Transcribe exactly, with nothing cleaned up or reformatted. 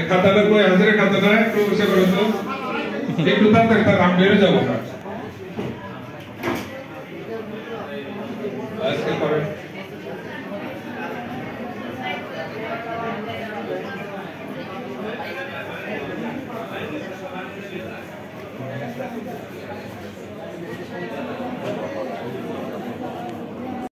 খাতাটা কই হাজারে খাতাটা একটু বসে করো তো একটু তাড়াতাড়ি তার আমি বেরো যাবো